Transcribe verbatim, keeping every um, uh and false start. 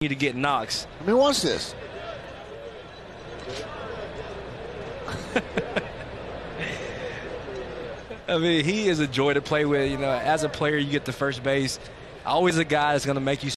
to get knocks. I mean, watch this. I mean, he is a joy to play with. You know, as a player, you get to first base. Always a guy that's going to make you